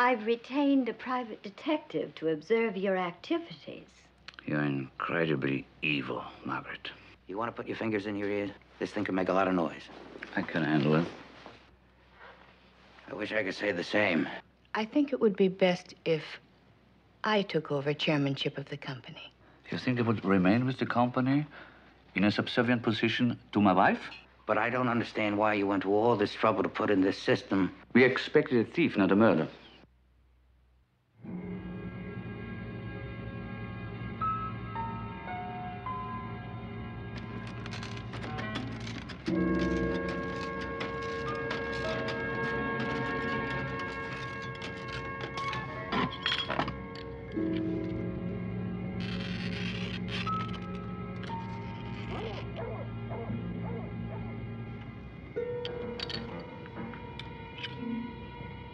I've retained a private detective to observe your activities. You're incredibly evil, Margaret. You want to put your fingers in your ears? This thing can make a lot of noise. I can handle it. I wish I could say the same. I think it would be best if I took over chairmanship of the company. Do you think I would remain with the company in a subservient position to my wife? But I don't understand why you went to all this trouble to put in this system. We expected a thief, not a murder.